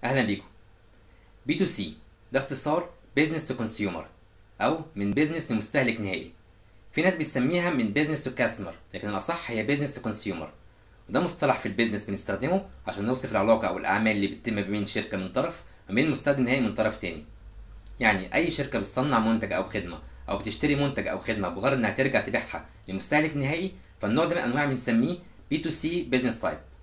أهلا بيكم. B2C ده اختصار Business to Consumer أو من Business لمستهلك نهائي. في ناس بتسميها من Business to Customer، لكن الأصح هي Business to Consumer، وده مصطلح في البيزنس بنستخدمه عشان نوصف العلاقة أو الأعمال اللي بتتم بين شركة من طرف وبين المستخدم النهائي من طرف تاني. يعني أي شركة بتصنع منتج أو خدمة أو بتشتري منتج أو خدمة بغرض إنها ترجع تبيعها لمستهلك نهائي، فالنوع ده من الأنواع بنسميه B2C Business Type.